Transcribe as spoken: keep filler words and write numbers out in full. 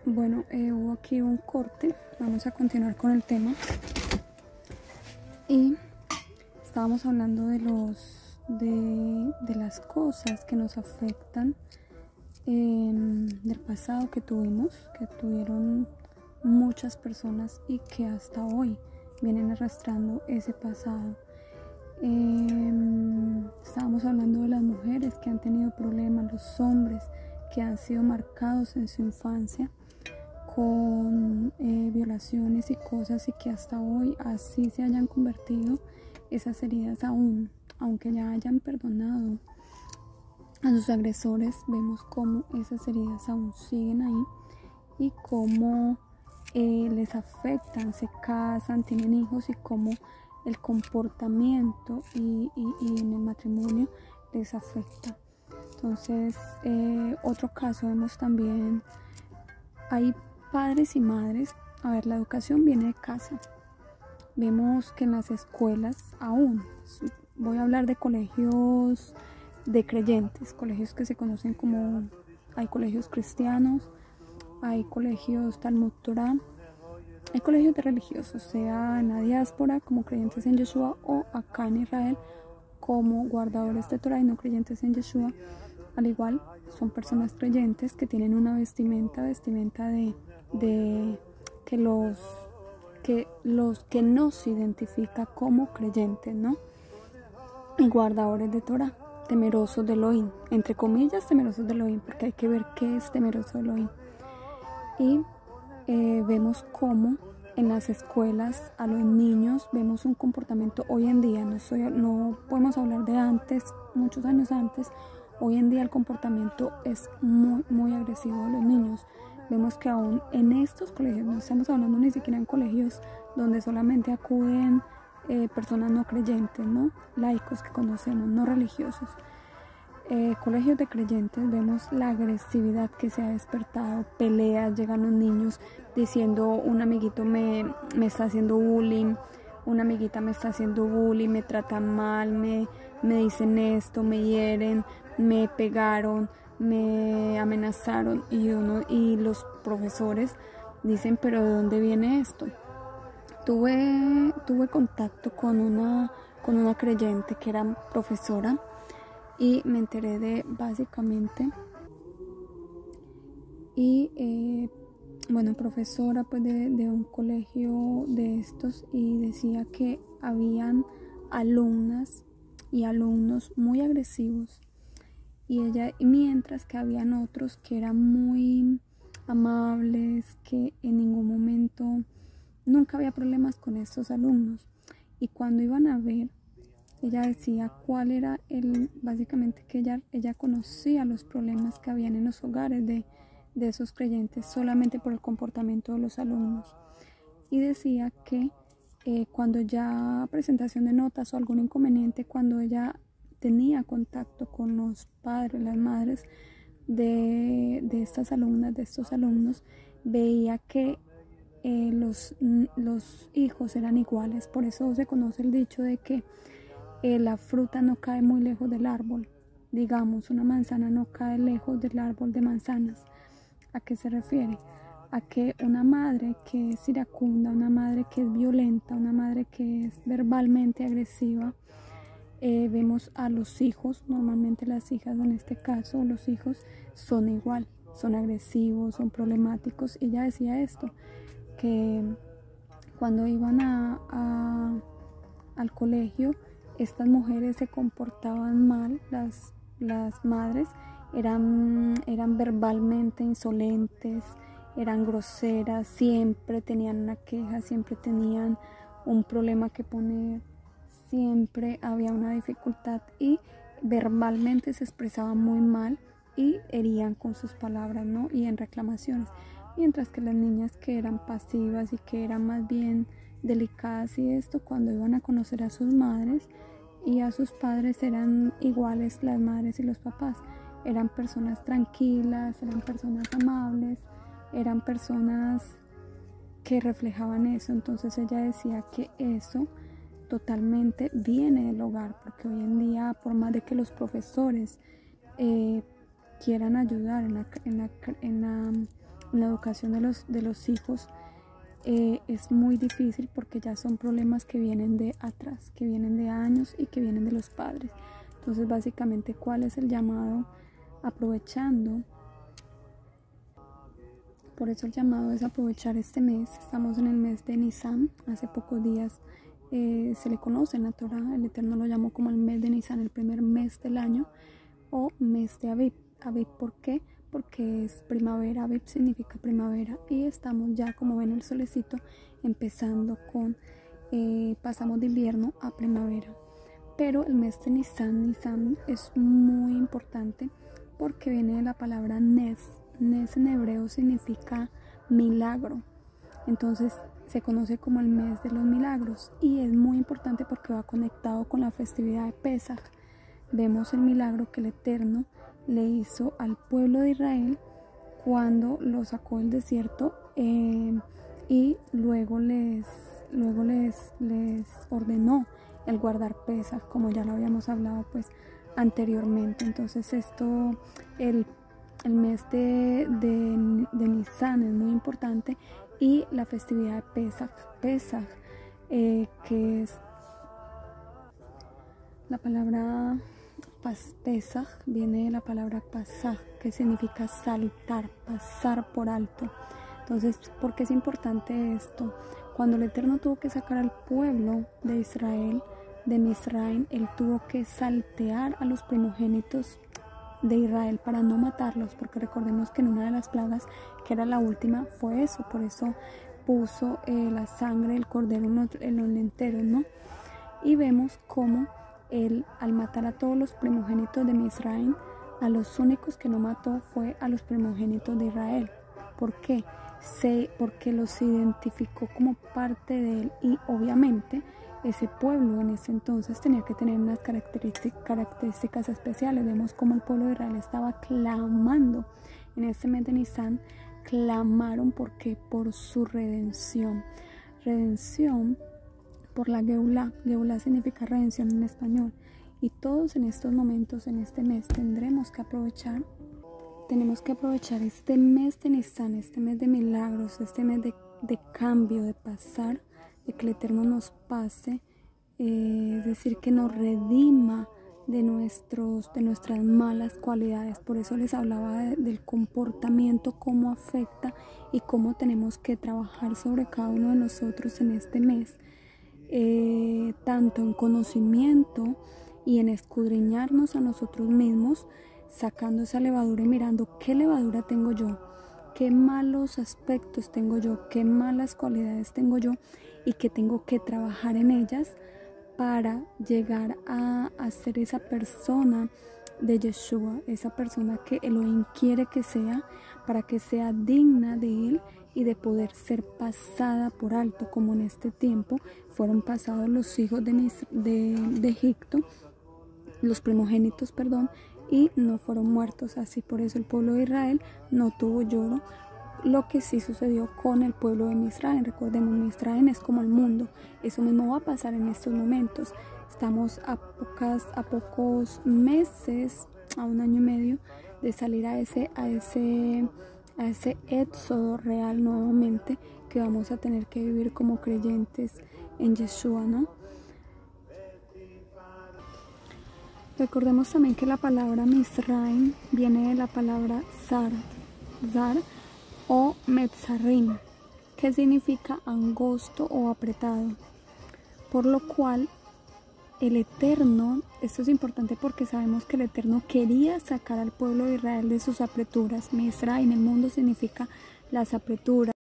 Bueno, eh, hubo aquí un corte, vamos a continuar con el tema. Y estábamos hablando de los de, de las cosas que nos afectan, eh, del pasado que tuvimos, que tuvieron muchas personas y que hasta hoy vienen arrastrando ese pasado. Eh, estábamos hablando de las mujeres que han tenido problemas, los hombres que han sido marcados en su infancia con eh, violaciones y cosas, y que hasta hoy así se hayan convertido esas heridas, aún aunque ya hayan perdonado a sus agresores, vemos cómo esas heridas aún siguen ahí y cómo eh, les afectan, se casan, tienen hijos, y cómo el comportamiento y, y, y en el matrimonio les afecta. Entonces, eh, otro caso vemos también, hay padres y madres, a ver, la educación viene de casa. Vemos que en las escuelas aún, voy a hablar de colegios de creyentes, colegios que se conocen como, hay colegios cristianos, hay colegios Talmud Torah, hay colegios de religiosos, sea en la diáspora como creyentes en Yeshua, o acá en Israel como guardadores de Torah y no creyentes en Yeshua. Al igual, son personas creyentes que tienen una vestimenta, vestimenta de, de que los que los que nos identifica como creyentes, ¿no? Y guardadores de Torah, temerosos de Elohim, entre comillas temerosos de Elohim, porque hay que ver qué es temeroso de Elohim. Y eh, vemos cómo en las escuelas a los niños vemos un comportamiento hoy en día, no, soy, no podemos hablar de antes, muchos años antes. Hoy en día el comportamiento es muy, muy agresivo de los niños. Vemos que aún en estos colegios, no estamos hablando ni siquiera en colegios donde solamente acuden eh, personas no creyentes, ¿no? Laicos que conocemos, no religiosos. Eh, colegios de creyentes, vemos la agresividad que se ha despertado, peleas, llegan los niños diciendo un amiguito me, me está haciendo bullying, una amiguita me está haciendo bullying, me tratan mal, me, me dicen esto, me hieren, me pegaron, me amenazaron, y uno y los profesores dicen, pero ¿de dónde viene esto? Tuve, tuve contacto con una, con una creyente que era profesora, y me enteré de básicamente, y eh, bueno, profesora pues de, de un colegio de estos, y decía que habían alumnas y alumnos muy agresivos, y ella, mientras que habían otros que eran muy amables, que en ningún momento, nunca había problemas con estos alumnos. Y cuando iban a ver, ella decía cuál era el, básicamente que ella, ella conocía los problemas que habían en los hogares de, de esos creyentes solamente por el comportamiento de los alumnos. Y decía que eh, cuando ya presentación de notas o algún inconveniente, cuando ella tenía contacto con los padres, las madres de, de estas alumnas, de estos alumnos, veía que eh, los, los hijos eran iguales. Por eso se conoce el dicho de que eh, la fruta no cae muy lejos del árbol. Digamos, una manzana no cae lejos del árbol de manzanas. ¿A qué se refiere? A que una madre que es iracunda, una madre que es violenta, una madre que es verbalmente agresiva, eh, vemos a los hijos, normalmente las hijas en este caso, los hijos son igual, son agresivos, son problemáticos. Ella decía esto, que cuando iban a, a, al colegio, estas mujeres se comportaban mal, las, las madres eran, eran verbalmente insolentes, eran groseras, siempre tenían una queja, siempre tenían un problema que poner, siempre había una dificultad, y verbalmente se expresaban muy mal y herían con sus palabras, ¿no? Y en reclamaciones. Mientras que las niñas que eran pasivas y que eran más bien delicadas y esto, cuando iban a conocer a sus madres y a sus padres, eran iguales las madres y los papás. Eran personas tranquilas, eran personas amables, eran personas que reflejaban eso. Entonces ella decía que eso totalmente viene del hogar, porque hoy en día, por más de que los profesores eh, quieran ayudar en la, en la, en la en la educación de los, de los hijos eh, es muy difícil porque ya son problemas que vienen de atrás, que vienen de años y que vienen de los padres. Entonces básicamente, ¿cuál es el llamado? Aprovechando, por eso el llamado es aprovechar este mes. Estamos en el mes de Nisan. Hace pocos días eh, se le conoce en la Torah, el Eterno lo llamó como el mes de Nisan, el primer mes del año, o mes de Aviv. Aviv, ¿por qué? Porque es primavera. Aviv significa primavera y estamos ya, como ven el solecito, empezando con, eh, pasamos de invierno a primavera. Pero el mes de Nisan, Nisan es muy importante porque viene de la palabra Nes. Nes en hebreo significa milagro. Entonces se conoce como el mes de los milagros y es muy importante porque va conectado con la festividad de Pesaj. Vemos el milagro que el Eterno le hizo al pueblo de Israel cuando lo sacó del desierto eh, y luego les, luego les, les ordenó el guardar Pesaj, como ya lo habíamos hablado pues anteriormente. Entonces esto, el, el mes de, de, de Nisan es muy importante, y la festividad de Pesaj, Pesaj eh, que es la palabra Pesaj, viene de la palabra pasaj, que significa saltar, pasar por alto. Entonces, ¿por qué es importante esto? Cuando el Eterno tuvo que sacar al pueblo de Israel de Misraim, él tuvo que saltear a los primogénitos de Israel para no matarlos, porque recordemos que en una de las plagas, que era la última, fue eso. Por eso puso eh, la sangre del cordero en los, en los lenteros, ¿no? Y vemos cómo él, al matar a todos los primogénitos de Misraim, a los únicos que no mató fue a los primogénitos de Israel. ¿Por qué? Se, porque los identificó como parte de él, y obviamente ese pueblo en ese entonces tenía que tener unas características, características especiales. Vemos cómo el pueblo de Israel estaba clamando en este mes de Nisan. Clamaron porque por su redención. Redención por la Geulá. Geulá significa redención en español. Y todos en estos momentos, en este mes, tendremos que aprovechar, tenemos que aprovechar este mes de Nisan, este mes de milagros, este mes de, de cambio, de pasar, de que el Eterno nos pase, eh, es decir, que nos redima de, nuestros, de nuestras malas cualidades. Por eso les hablaba de, del comportamiento, cómo afecta y cómo tenemos que trabajar sobre cada uno de nosotros en este mes, eh, tanto en conocimiento y en escudriñarnos a nosotros mismos, sacando esa levadura y mirando qué levadura tengo yo, qué malos aspectos tengo yo, qué malas cualidades tengo yo, y que tengo que trabajar en ellas para llegar a, a ser esa persona de Yeshua, esa persona que Elohim quiere que sea, para que sea digna de él y de poder ser pasada por alto, como en este tiempo fueron pasados los hijos de, de, de Egipto, los primogénitos, perdón, y no fueron muertos. Así, por eso el pueblo de Israel no tuvo lloro. Lo que sí sucedió con el pueblo de Misraim. Recordemos, Misraim es como el mundo. Eso mismo va a pasar en estos momentos. Estamos a, pocas, a pocos meses, a un año y medio, de salir a ese, a ese, a ese éxodo real nuevamente que vamos a tener que vivir como creyentes en Yeshua, ¿no? Recordemos también que la palabra Misraim viene de la palabra Zar, Zar o Metzarim, que significa angosto o apretado. Por lo cual el Eterno, esto es importante porque sabemos que el Eterno quería sacar al pueblo de Israel de sus apreturas. Misraim en el mundo significa las apreturas.